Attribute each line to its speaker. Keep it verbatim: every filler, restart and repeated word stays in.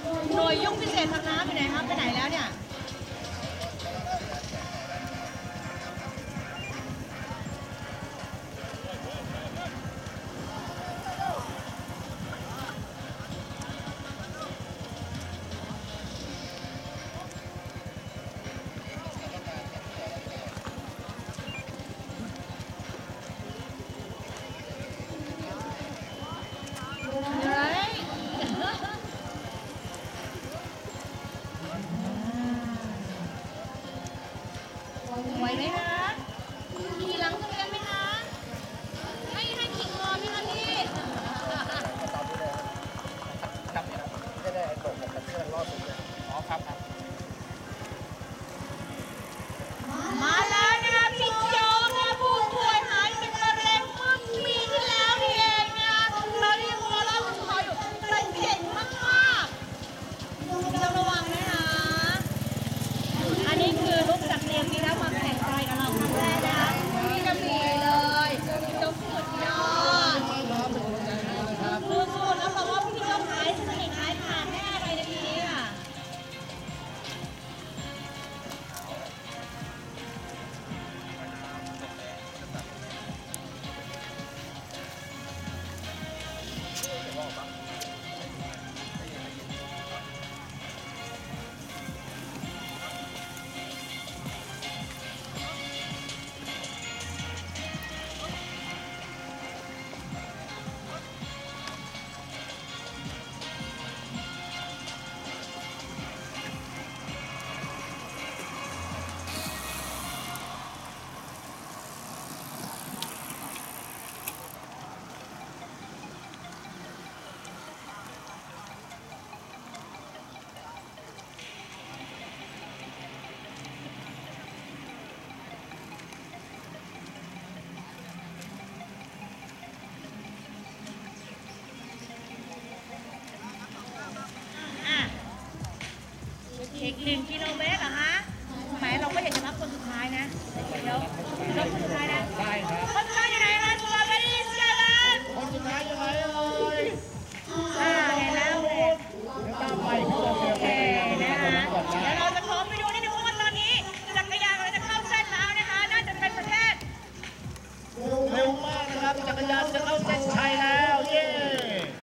Speaker 1: หน่วยยุ่งพิเศษทางน้ำไปไหนครับไปไหนแล้วเนี่ยไหวไหมคะขี่หลังโรงเรียนไหมคะให้ให้ขี่คอไหมคะพี่
Speaker 2: ครับเนี่ยไม่ได้ไอ้ตกกับเครื่องรอดสุดเลยอ๋อครับครับ
Speaker 1: มาแล้วนะคะพี่โจ๊กนะผู้ป่วยหายเป็นมะเร็งเมื่อปีที่แล้วนี่เองนะตอนนี้หัวเราะคุณหมออยู่แต่เก่งมากๆต้องระวังนะคะอันนี้คือลุกจากเตียงนี้แล้วมาแข่งไตกับเราครั้งแรกนะคะพี่กระบี่เลยพี่โจ๊กสุดยอดคือสุดแล้วบอกว่าพี่โจ๊กหายสนิทหายขาดแน่เลยนะพี่ค่ะอีกหนึ่งกิโลเมตร